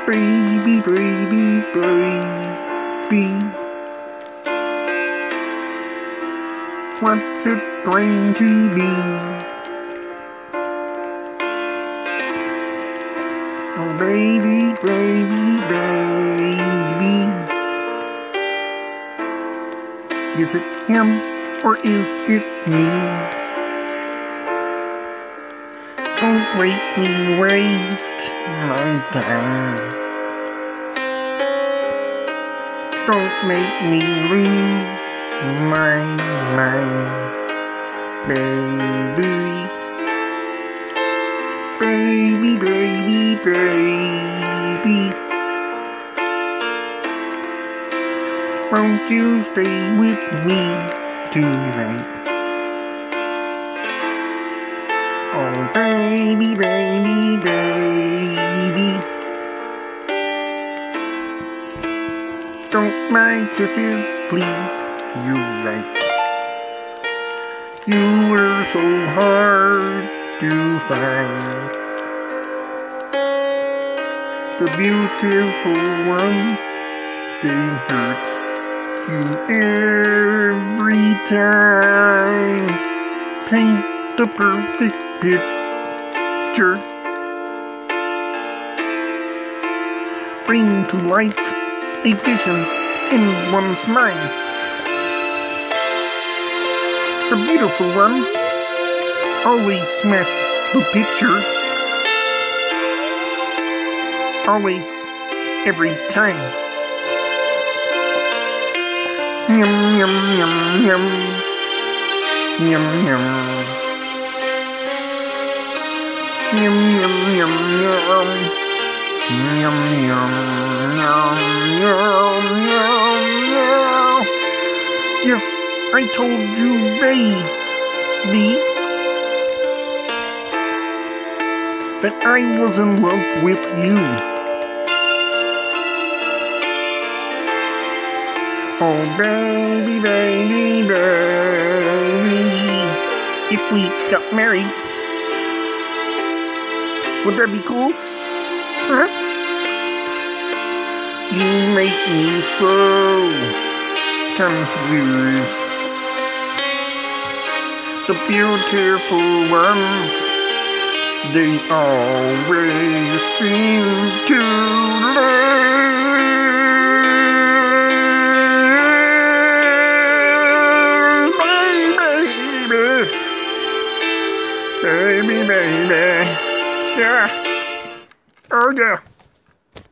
Baby, baby, baby. What's it going to be? Oh, baby, baby, baby. Is it him or is it me? Don't make me waste my time. Don't make me lose my mind, baby. Baby, baby, baby. Won't you stay with me tonight? Oh, baby, baby, baby. Don't mind kisses, please. You're right. You were so hard to find. The beautiful ones, they hurt you every time. Paint the perfect picture. Bring to life a vision in one's mind. The beautiful ones always smash the picture. Always, every time. Yum, yum, yum, yum. Yum, yum. Yum, yum, yum, yum. Yum, yum, yum, yum, yum, yum. Yes, I told you, baby, that I was in love with you. Oh, baby, baby, baby. If we got married, would that be cool? Huh? You make me so confused. The beautiful ones, they always seem to lose. Baby, baby, baby, yeah, oh yeah.